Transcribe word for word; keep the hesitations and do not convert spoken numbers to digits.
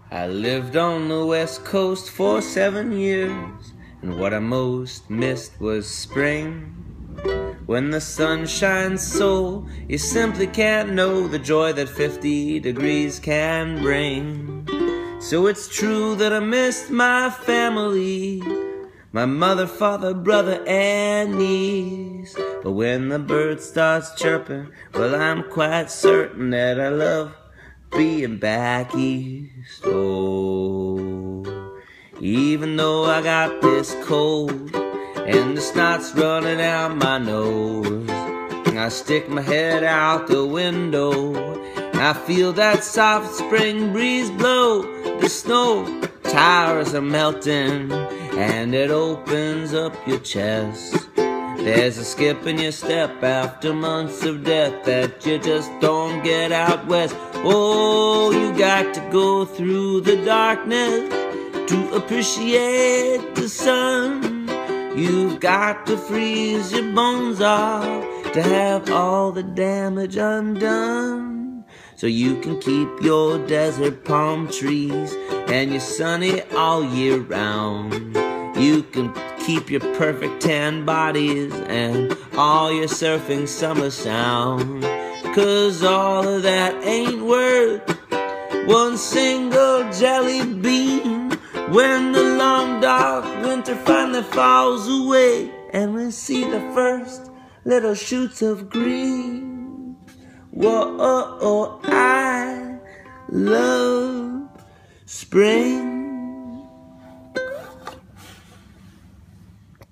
I lived on the west coast for seven years, and what I most missed was spring. When the sun shines so, you simply can't know the joy that fifty degrees can bring. So it's true that I missed my family, my mother, father, brother, and niece. But when the bird starts chirping, well, I'm quite certain that I love being back east. Oh, even though I got this cold and the snot's running out my nose, I stick my head out the window, I feel that soft spring breeze blow. The snow towers are melting and it opens up your chest. There's a skip in your step after months of death that you just don't get out west. Oh, you got to go through the darkness to appreciate the sun. You've got to freeze your bones off to have all the damage undone, so you can keep your desert palm trees and your sunny all year round. You can keep your perfect tan bodies and all your surfing summer sound, 'cause all of that ain't worth one single jelly bean when the long dark winter finally falls away and we see the first little shoots of green. Whoa, oh, oh, I love spring.